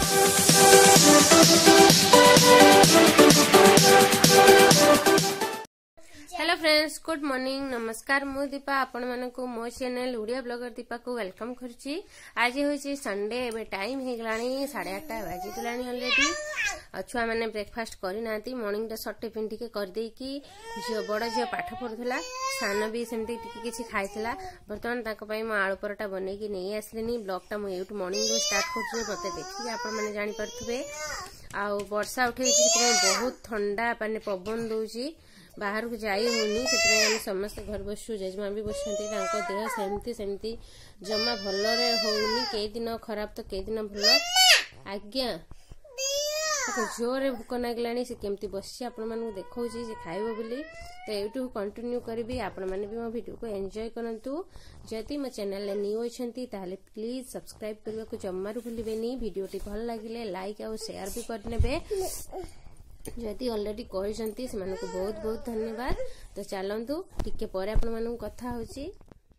Hello friends, good morning, नमस्कार। मु दीपा आपण मानकु मो चैनल उड़िया ब्लॉगर दीपा को वेलकम करुच्ची। आज हूँ संडे, एवं टाइम हो गलानी 8:30 बाजी गलानी अलरेडी। छुआ मैंने ब्रेकफास्ट करना मॉर्निंग सर्ट टिफिन टी कर देकी बड़ झील पाठ पढ़ुला, सान भी सेमती किसी खाईला। बर्तमान मो आलू परोटा बनईकी नहीं आसलिनी। ब्लॉगटा मुझे मॉर्निंग स्टार्ट कर मत देखिए आपण मैंने जापारे। आउ वर्षा उठे बहुत ठंडा पानी पवन दौर, बाहर को जाई होनी, से समस्त घर बसु। जेजमा भी बसुँच, देह सेमती सेमती जमा भल होनी। कई दिन खराब तो कई दिन भल। आज्ञा जोरे भूक लगला से केमती बस देखा से खाइब बोली। तो यूट्यूब कंटिन्यू करी। आपण मैंने भी मो वीडियो को एंजॉय करूँ। जदि मो चैनल न्यू अच्छी प्लीज सब्सक्राइब करने को जमारू भूलें। वीडियोटी भल लगे लाइक और शेयर भी करने। जदि अलरेडी कहते से बहुत बहुत धन्यवाद। तो चलतु टिके पर आपण कथा होची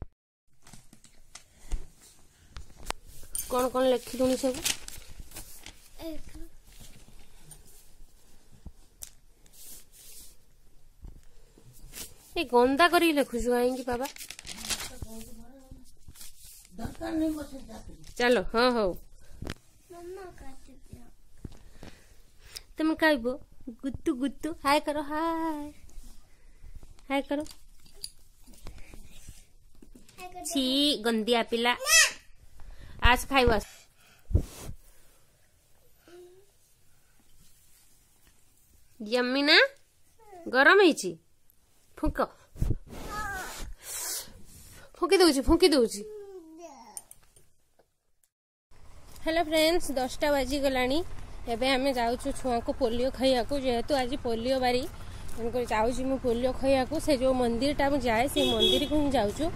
कौन कौन लिखिलुनी सब। ये गंदा करी लिखुछु आएंगी बाबा। चलो हाँ हो तुम कहबो गुत्तू गुत्तू। हाय करो, हाय हाय करो। छी गंदिया पिला। आज खाइब यम्मी ना गरम है। फुक फुकी दौची फुकी दौची। हेलो फ्रेंड्स, 10टा बाजी गलानी। एबे हमें जाऊँ छुआ को पोलियो खाइया को, जेहेतु आज पोलियो बारी जाऊँ मु पोलियो खाइया को। से जो मंदिर टा जाए से मंदिर को जाऊँ।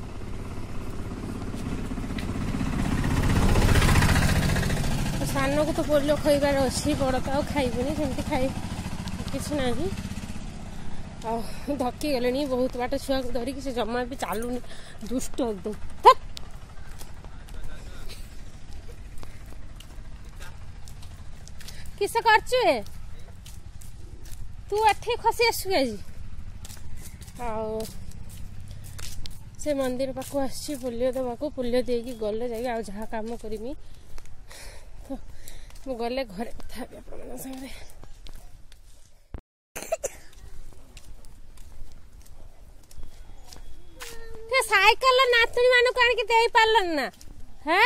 सान को तो पोलियो खाइबार अच्छी, बड़ तो खाइबनी सेमती खाई किसी ना। धक्की गले बहुत बाट छुआ को धरिकी, से जमा भी चलुनी, दुष्ट एकदम। किस करचु है तू एठे खसी आसु आज। से मंदिर पाक आसी पोलियो देवा को। पोलियो देकी गले जाए आ जहाँ काम करमी। तो मु गले घरे कथा आपण संगे। साइकिल नातुणी मानक आनिक दे पारलन ना है।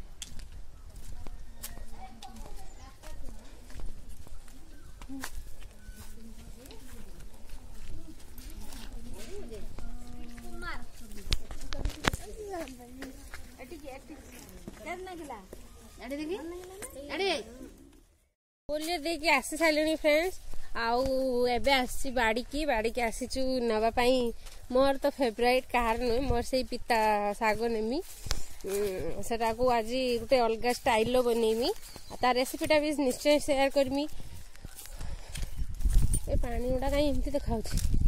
पोलियो देके आसी सारे फ्रेंड्स। आउ एबे आसी बाड़ी की आसीचु नवापाई। मोर तो फेवरेट कार नुहे, मोर से पिता साग नेमी। सेटा को आज गोटे अलग स्टाइल बनईमी। तार रेसिपीटा भी निश्चय शेयर करमी। ए पानी गुड़ा कहीं एमती देखा।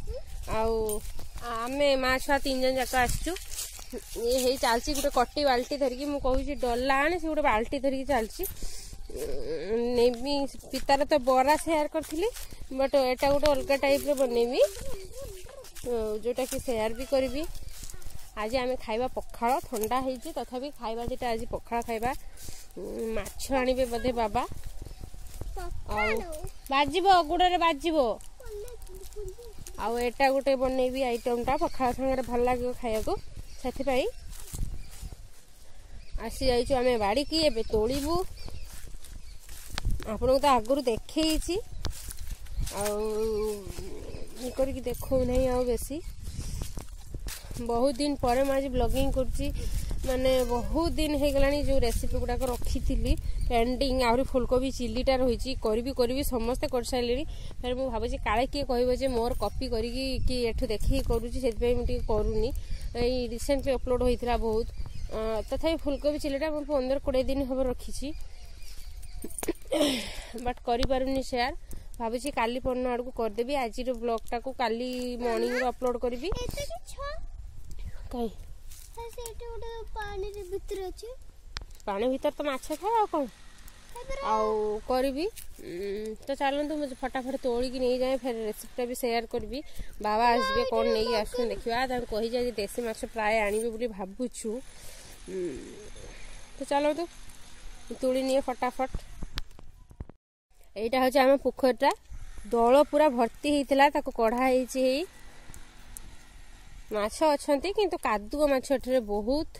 आमे माँ छुआ 3 जन जाक आसचु। ये चलची गोटे कटी बाल्टी धरिकी, मु कहूँ डला आने से गोटे बाल्टी धरिकी चलची नेमी। पितार तो बरा शेयर करी, बट एटा गोटे अलग टाइप बनईमी जोटा कि शेयर भी करी। आज आम खाइबा पखाड़, ठंडा होती तथापि खाइबा जेटा आज पखाड़ खाइबा। माछ आनिबे बोधे बाबा। बाजिबो गुड़े बाजिबो। आउ एटा गोटे बनईबी आइटमटा पखाड़ संगे भल लगे खाया को। से आसी जाइछु आमे बाड़ी की। एबे तोड़ीबू। आपन तो आगुरी देखी करके देखो नहीं आ बेसी। बहुत दिन पर आज ब्लॉगिंग करुच्ची, माने बहुत दिन हो गलानी। जो रेसिपी गुड़ाक रखी थी पेंडिंग, आहरी फुलकोबी चिलीटा रही करी समस्ते कर सारे। फिर मुझे भावी काले किए कह मोर कॉपी करी एठू देखी करुच्ची, से करूनी। रिसेंटली अपलोड होता बहुत। तथा फुलकोबी चिलीटा 15-20 दिन हम रखी, बट करी शेयर। भावी काली परना आड़ को करदेवी। आज ब्लॉगटा को काली मॉर्निंग अपलोड करी। पानी भीतर तो माछ खाए कौन आउ करी तो चलतु मुझे फटाफट तोड़िकी नहीं जाए फिर रेसिपीटा भी शेयर करी बाबा आसबे कौन नहीं आस देखा कही जाए देसी माछ प्राय आणवे बोली भावुछु तो चलतु तुली निए फटाफट एटा हूँ आम पोखरटा दल पूरा भर्ती होता कढ़ाई माछ अच्छा किंतु कादुआ माछ एठे बहुत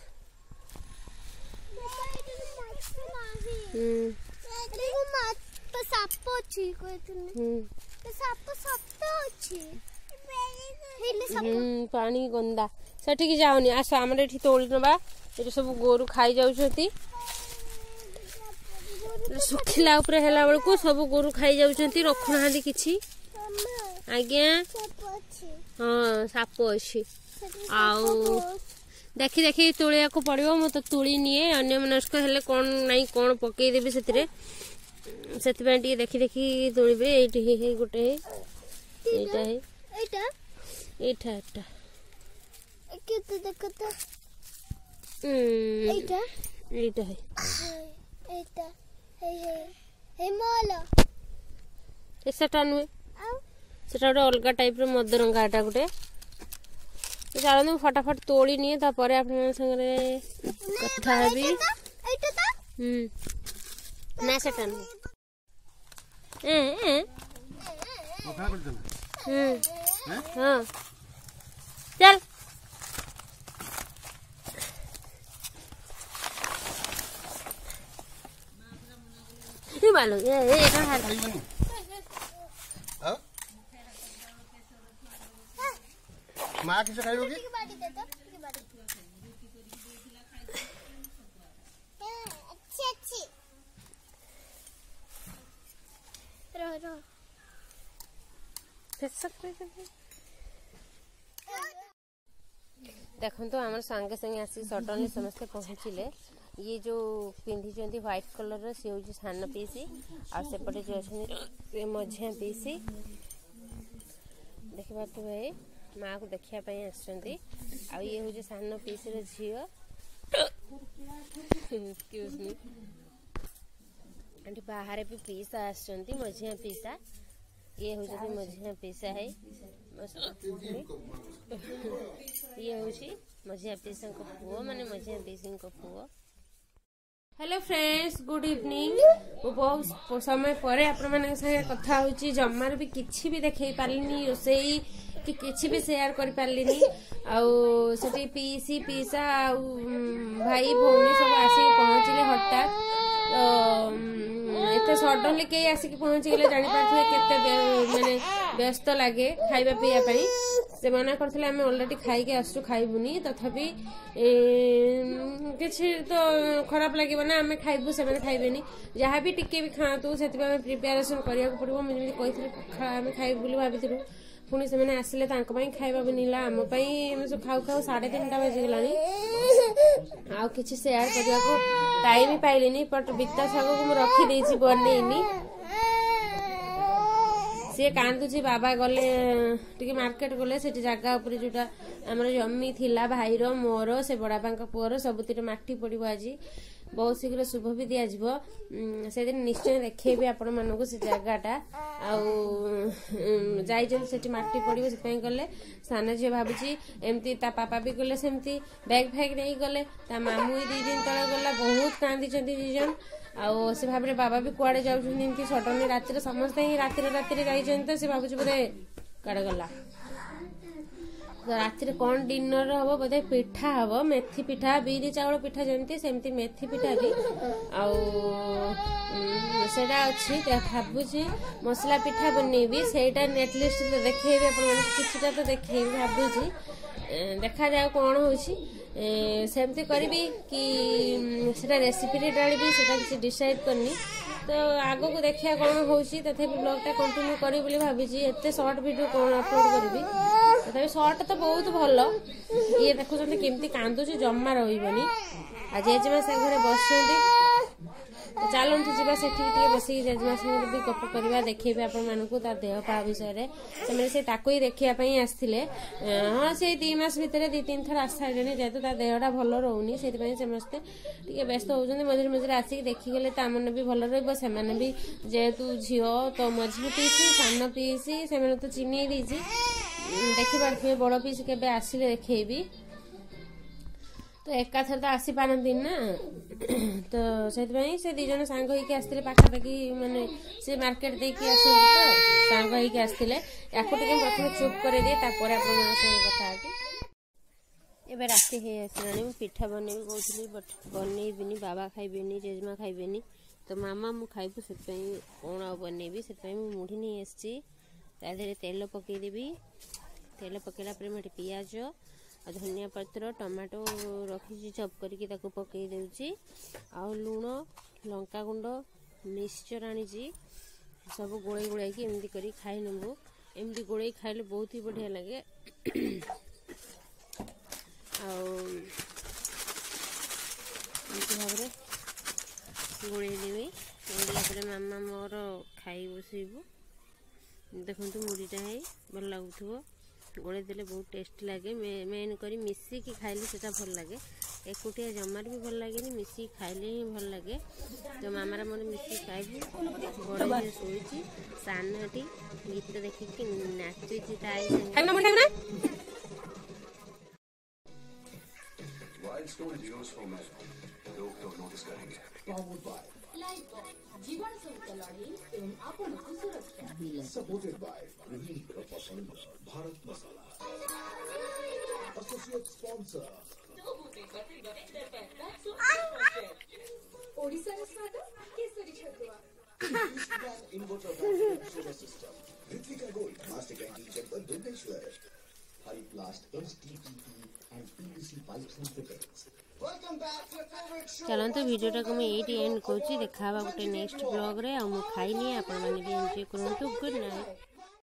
पानी गंदा सेठी जाऊनी आस आम तोली नवा ये सब गोरु खाई जाऊँ सुखिला उपरे हेला बेलू सब गोरु खाई जाऊँ रखुना किछि आज्ञा हाँ साप अच्छी आउ देखी देखी तोलिया को पड़ो मु तो तुली निए अन्य मनस्क हेले कौन नहीं कौन पकईदेवी से देखी देखी तोड़े ये गोटे एटा है एटा एटा एटा है सेटा नुहे सेटा गोटे अलग टाइप मदरंगाटा गोटे चलते फटाफट तोड़ी निए तापर आपन संगे कथा हेबी ना सेटा नुहे हाँ चल मालूम माँ किसे खाई होगी अच्छी देखो तो आम सांगे संगे आसी सडनली समस्ते पहुँचले ये जो पिंधि व्हाइट कलर सी हूँ सान पीसी आसेपटे जो अच्छे मझिया पीसी देख पारे माँ को देखापी आसुँच ये हूँ सान पीसी झील बाहर भी पीसा आसुँच मझिया पीसा ये हूँ मझिया पीसा है ये हूँ मझिया पीसा पुओ माने मझिया पीसी पुओ। हेलो फ्रेंड्स गुड इवनिंग बहुत समय पर आपण संगे कथा होची जमार भी किछि भी देखै पारलिनी रोसई कि किछि भी शेयर कर पारलिनी आउ सेठी पीसी पीसा आउ भाई भौणी सब आसी पहुँचले हठात एते सडनली के आसिक पहुँची गले जानि पारथि केते माने व्यस्त लागे खाइबा पिया पई से मना करथिले आमे ऑलरेडी खाई के आसु खाइबुनी तथापि किछि तो खराब लागिबो ना आमे खाइबु से माने खाइबेनी जहाँ भी टिके भी खातु सेति आमे प्रिपरेशन करिया पड़िबो मुझे कहिथिले आमे खाइबु बोली भाबिथिलु पुणी से मैंने आसिले तांको पई खाइबा बनिला आम पई हम सब खाऊ खाऊ 3:30 बजे गलानी आउ किछि शेयर करिया को टाइम पाइलेनी बट बित्ता सागो को म रखी देछि बनेनी सी कांदुची बाबा गले टिके मार्केट गले से जगह उपर जोटा आमर जमी थिला भाईर मोर से बड़ापा पुअर सबुतिर माटी पड़ो आज बहुत शीघ्र शुभ भी दिज्व से दिन निश्चय देखेबी आपण मानक से जगहटा आईटी माटी पड़ो से गले सान झील भावी एमती ता पापा भी गले सेमती बैग फैग नहीं गले ता मामू 2 दिन तले गला बहुत कांदी 2 जन आउ से भाव बाबा भी कुआड़े जाऊँ सडनली रातिर समस्ते ही रातिर जाइछन तो से भावुछ बोधे काड़े गला तो रातिर कौन डिनर हम बोधे पिठा हम मेथी पिठा बिरी चाउल पिठा जमती सेमती मेथी पिठा भी सेटा अच्छी भावुची मसला पिठा बनैबी सेटा नेटलिस्ट देखेबी अपन किछिटा तो देखेबी भावुची देखा जाए कौन होची सेमती करी कि सेटा रेसिपी डाली सेटा किसी डिसाइड करनी तो आग को देखिया कौन होची तथे ब्लॉगटा कंटिन्यू करी बोली भाबीजी एते शॉर्ट वीडियो कौन अपलोड करबी तथे शॉर्ट तो बहुत भलो ये देखुछन केमती कांदुची जम्मा रहिबनी आज एजमा से घरे बसछंती तो चलतु जा से बसिक जेजेमा संगे भी गप करवा देखेबे आपण मानकू ता देह पा विषय से ही देखापी आसते हाँ से 2 मास भितर 2-3 थर आस सारे जेहेतु ता देहटा भल रोनी से समस्ते टे व्यस्त होती मझे मझे आसिक देखीगले तो आमने भी भल रे भी जेहेतु झील तो मझी पीसी सान पीसी से तो चिन्ह देती देखिपे बड़ पीसी के आसिले देखी तो एकाथर तो आसी पारती ना तो से 2 जन सांग होइके आसते पाखापाखि माने से मार्केट देकी आस तो सांग होइके आसते या प्रथम चुप कर दिए तापर कथा एबे राति हे आसलानी मु पिठा बनैबी कहूली बट बनैबिनी बाबा खाइबेनी जेजेमा खाइबेनी तो मामा मु खाइबू से कौन आ बनैबी से मुढ़ी नहीं आसी तादेह तेल पकईदेवी तेल पकईला पियाज धनिया पत्र टमाटो रखी चप करके पकई देउची आउ लुण लंका गुंड मिक्सचर आनी सब गोड़े गोड़ाई एमती करी खाई नबू एमती गोड़े खाइले बहुत ही बढ़िया लगे भाव गोड़े देवी गोड़े मामा मोर खाई बसैबू देखु मुढ़ीटा है भल लगुव गोड़े देले बहुत टेस्ट लगे मेन करी मिसिकी खाइले सेटा भल लगे एकुटिया जमार भी भल लगे मिसिकी खाइले ही भल लगे तो मामारा मन मिसिकी खाइबू बड़े शोची सानटी गीत देखिकी नाचुची Supported by Ruhi Pasand Bharat Masala. Associate sponsor. Odisha Swada Kesari Chhatwa. Inverter battery solar system. Ritvika Gold Plastic Anti-Jumper Bhubaneswar. Hariplast HDPE and PVC pipes and fittings. चलते वीडियोटा को मुझे एंड करुँच देखा गोटे नेक्स्ट ब्लॉग रे आ खाई नहीं आपण मैंने भी एंजॉय करूँ गुड नाइट।